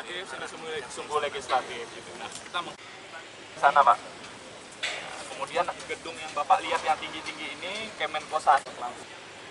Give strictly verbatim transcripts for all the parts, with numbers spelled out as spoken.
legislatif, sudah sumbu legislatif. Gitu. Nah, kita meng sana Pak. Kemudian gedung yang Bapak lihat yang tinggi-tinggi ini Kemenkosan langsung.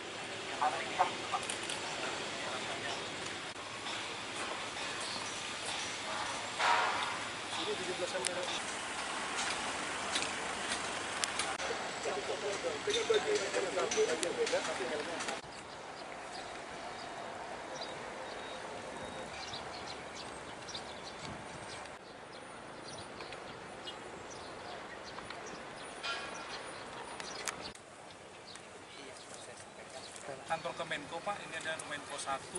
Kantor Kemenko Pak, ini ada Kemenko satu.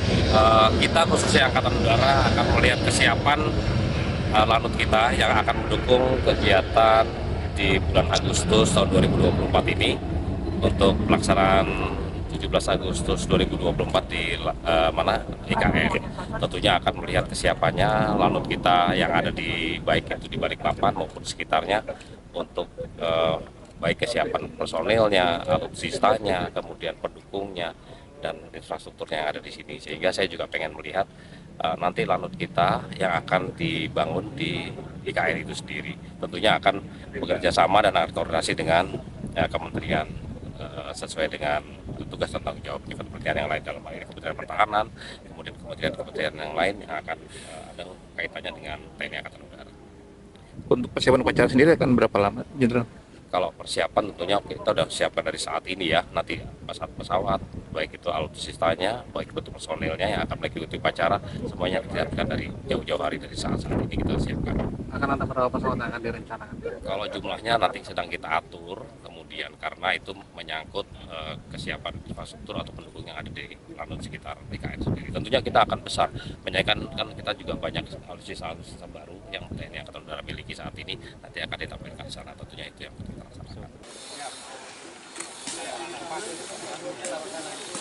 Uh, kita khususnya Angkatan Udara akan melihat kesiapan uh, lanut kita yang akan mendukung kegiatan di bulan Agustus tahun dua ribu dua puluh empat ini untuk pelaksanaan tujuh belas Agustus dua ribu dua puluh empat di uh, mana I K N. Tentunya akan melihat kesiapannya lanut kita yang ada di baik itu di Balikpapan maupun sekitarnya untuk uh, baik kesiapan personilnya, alutsistanya, kemudian pendukungnya, dan infrastrukturnya yang ada di sini. Sehingga saya juga pengen melihat uh, nanti lanut kita yang akan dibangun di I K N itu sendiri. Tentunya akan bekerja sama dan akan koordinasi dengan uh, kementerian uh, sesuai dengan tugas dan tanggung jawabnya kementerian yang lain, dalam hal ini Kementerian Pertahanan, kemudian kementerian-kementerian yang lain yang akan uh, ada kaitannya dengan T N I Angkatan Udara. Untuk persiapan upacara sendiri akan berapa lama, Jenderal? Kalau persiapan tentunya kita sudah siapkan dari saat ini ya, nanti pesawat pesawat baik itu alutsistanya, baik itu personilnya yang akan mengikuti upacara, semuanya disiapkan dari jauh-jauh hari, dari saat-saat ini kita siapkan. Akan ada berapa pesawat yang akan direncanakan? Kalau jumlahnya nanti sedang kita atur, kemudian karena itu menyangkut uh, kesiapan infrastruktur atau pendukung yang ada di lanut sekitar I K N sendiri. Tentunya kita akan besar, menyanyikan kan kita juga banyak alutsista-alutsista baru yang T N I Angkatan Udara miliki saat ini, nanti akan ditampilkan di sana. Tentunya itu yang kita laksanakan.